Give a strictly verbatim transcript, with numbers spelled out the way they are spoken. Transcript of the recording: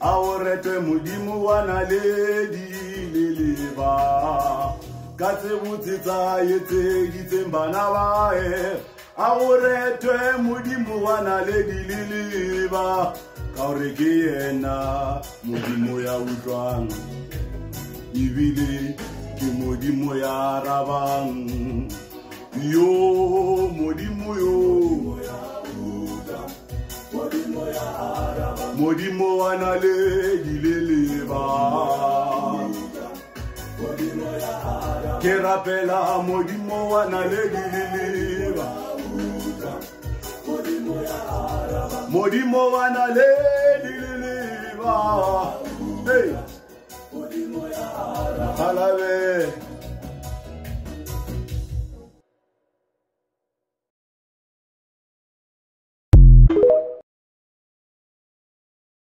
Aorete modimo wana le dileleba Katse butitsa yetse ditsembana bae Aorete modimo wana le dileleba Ka hore ke yena modimo ya utlwang Ibile ke modimo ya rabang Yo modimo yo Modimo wana le dileleba Ke rapela modimo wana le dileleba Modimo wana le dileleba Hey Alabe